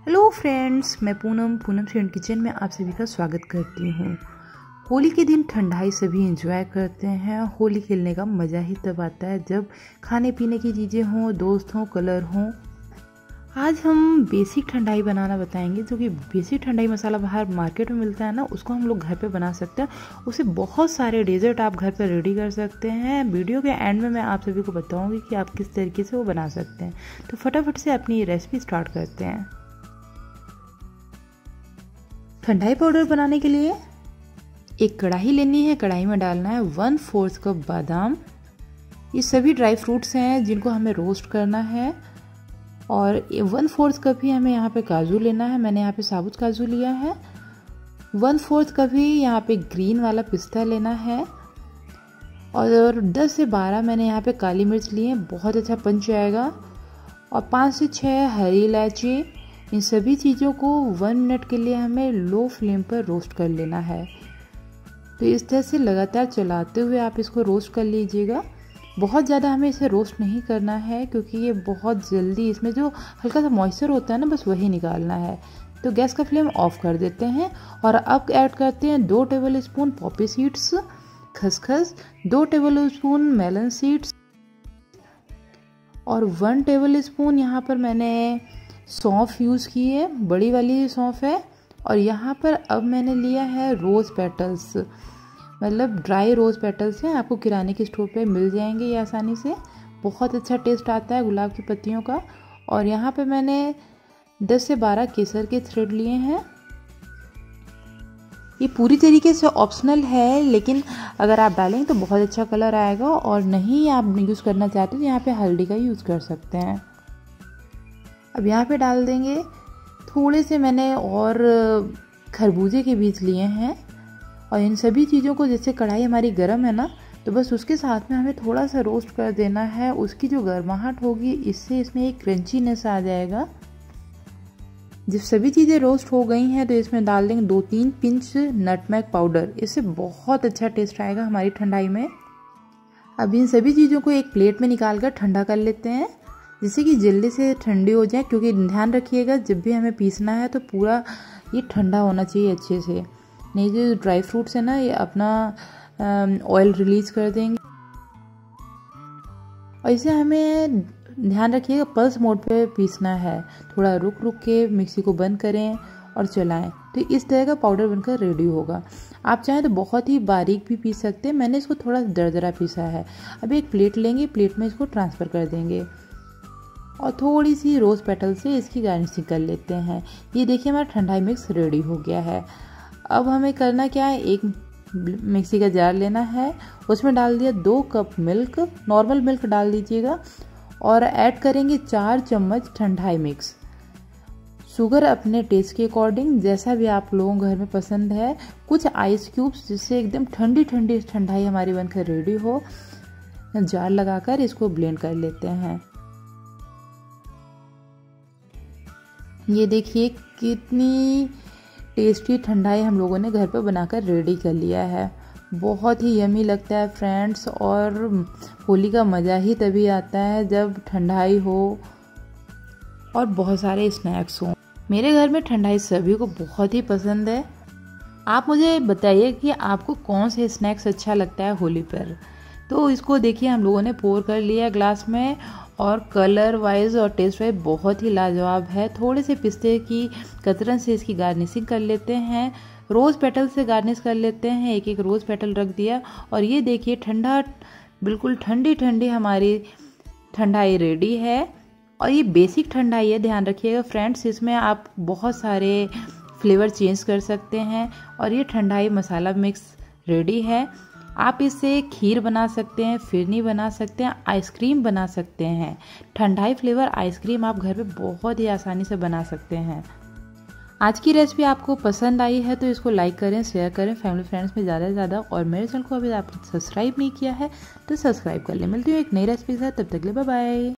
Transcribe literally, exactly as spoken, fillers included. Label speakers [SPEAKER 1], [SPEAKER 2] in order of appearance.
[SPEAKER 1] Hello friends, मैं Poonam Poonam friend kitchen में आप सभी का स्वागत करती हूँ। होली के दिन ठंडाई सभी एंजॉय करते हैं। होली खेलने का मज़ा ही तब आता है जब खाने पीने की चीज़ें हों, दोस्त हों, कलर हों। आज हम बेसिक ठंडाई बनाना बताएंगे, जो कि बेसिक ठंडाई मसाला बाहर मार्केट में मिलता है ना, उसको हम लोग घर पे बना सकते हैं। उससे बहुत सारे डेजर्ट आप घर पर रेडी कर सकते हैं। वीडियो के एंड में मैं आप सभी को बताऊंगी कि आप किस तरीके से वो बना सकते हैं। तो फटाफट से अपनी ये रेसिपी स्टार्ट करते हैं। ठंडाई पाउडर बनाने के लिए एक कढ़ाई लेनी है। कढ़ाई में डालना है वन फोर्थ कप बादाम। ये सभी ड्राई फ्रूट्स हैं जिनको हमें रोस्ट करना है। और वन फोर्थ कप ही हमें यहाँ पे काजू लेना है। मैंने यहाँ पे साबुत काजू लिया है। वन फोर्थ कप ही यहाँ पे ग्रीन वाला पिस्ता लेना है। और दस से बारह मैंने यहाँ पे काली मिर्च लिए हैं, बहुत अच्छा पंच आएगा। और पाँच से छः हरी इलायची। इन सभी चीज़ों को वन मिनट के लिए हमें लो फ्लेम पर रोस्ट कर लेना है। तो इस तरह से लगातार चलाते हुए आप इसको रोस्ट कर लीजिएगा। बहुत ज़्यादा हमें इसे रोस्ट नहीं करना है, क्योंकि ये बहुत जल्दी इसमें जो हल्का सा मॉइस्चर होता है ना, बस वही निकालना है। तो गैस का फ्लेम ऑफ कर देते हैं। और अब ऐड करते हैं दो टेबल स्पून पॉपी सीड्स खसखस, दो टेबल स्पून मेलन सीड्स, और वन टेबल स्पून यहाँ पर मैंने सौंफ यूज़ की है, बड़ी वाली सौंफ है। और यहाँ पर अब मैंने लिया है रोज़ पेटल्स, मतलब ड्राई रोज़ पेटल्स हैं। आपको किराने की स्टोर पे मिल जाएंगे ये आसानी से। बहुत अच्छा टेस्ट आता है गुलाब की पत्तियों का। और यहाँ पे मैंने दस से बारह केसर के थ्रेड लिए हैं। ये पूरी तरीके से ऑप्शनल है, लेकिन अगर आप डालेंगे तो बहुत अच्छा कलर आएगा। और नहीं आप यूज़ करना चाहते तो यहाँ पे हल्दी का यूज़ कर सकते हैं। अब यहाँ पे डाल देंगे थोड़े से मैंने और खरबूजे के बीज लिए हैं। और इन सभी चीज़ों को, जैसे कढ़ाई हमारी गर्म है ना, तो बस उसके साथ में हमें थोड़ा सा रोस्ट कर देना है। उसकी जो गर्माहट होगी, इससे इसमें एक क्रंचीनेस आ जाएगा। जब सभी चीज़ें रोस्ट हो गई हैं तो इसमें डाल देंगे दो तीन पिंच नटमेग पाउडर। इससे बहुत अच्छा टेस्ट आएगा हमारी ठंडाई में। अब इन सभी चीज़ों को एक प्लेट में निकाल कर ठंडा कर लेते हैं, जिससे कि जल्दी से ठंडी हो जाए। क्योंकि ध्यान रखिएगा, जब भी हमें पीसना है तो पूरा ये ठंडा होना चाहिए अच्छे से, नहीं जो ड्राई फ्रूट्स है ना, ये अपना ऑयल रिलीज कर देंगे। और इसे हमें ध्यान रखिएगा पल्स मोड पे पीसना है। थोड़ा रुक रुक के मिक्सी को बंद करें और चलाएं, तो इस तरह का पाउडर बनकर रेडी होगा। आप चाहें तो बहुत ही बारीक भी पीस सकते हैं। मैंने इसको थोड़ा दरदरा पीसा है। अब एक प्लेट लेंगे, प्लेट में इसको ट्रांसफ़र कर देंगे और थोड़ी सी रोज़ पेटल से इसकी गार्निशिंग कर लेते हैं। ये देखिए हमारा ठंडाई मिक्स रेडी हो गया है। अब हमें करना क्या है, एक मिक्सी का जार लेना है, उसमें डाल दिया दो कप मिल्क, नॉर्मल मिल्क डाल दीजिएगा। और ऐड करेंगे चार चम्मच ठंडाई मिक्स। शुगर अपने टेस्ट के अकॉर्डिंग, जैसा भी आप लोगों घर में पसंद है। कुछ आइस क्यूब्स, जिससे एकदम ठंडी ठंडी ठंडाई हमारी बनकर रेडी हो। जार लगाकर इसको ब्लेंड कर लेते हैं। ये देखिए कितनी टेस्टी ठंडाई हम लोगों ने घर पर बनाकर रेडी कर लिया है। बहुत ही यमी लगता है फ्रेंड्स। और होली का मज़ा ही तभी आता है जब ठंडाई हो और बहुत सारे स्नैक्स हों। मेरे घर में ठंडाई सभी को बहुत ही पसंद है। आप मुझे बताइए कि आपको कौन से स्नैक्स अच्छा लगता है होली पर। तो इसको देखिए हम लोगों ने पोर कर लिया ग्लास में। और कलर वाइज और टेस्ट वाइज बहुत ही लाजवाब है। थोड़े से पिस्ते की कतरन से इसकी गार्निशिंग कर लेते हैं। रोज़ पेटल से गार्निश कर लेते हैं। एक एक रोज़ पेटल रख दिया। और ये देखिए ठंडा, बिल्कुल ठंडी ठंडी हमारी ठंडाई रेडी है। और ये बेसिक ठंडाई है, ध्यान रखिएगा फ्रेंड्स। इसमें आप बहुत सारे फ्लेवर चेंज कर सकते हैं। और ये ठंडाई मसाला मिक्स रेडी है। आप इससे खीर बना सकते हैं, फिरनी बना सकते हैं, आइसक्रीम बना सकते हैं। ठंडाई फ्लेवर आइसक्रीम आप घर पे बहुत ही आसानी से बना सकते हैं। आज की रेसिपी आपको पसंद आई है तो इसको लाइक करें, शेयर करें फैमिली फ्रेंड्स में ज़्यादा से ज़्यादा। और मेरे चैनल को अभी आपने सब्सक्राइब नहीं किया है तो सब्सक्राइब कर लें। मिलती हूँ एक नई रेसिपी के साथ, तब तक के लिए बाय बाय।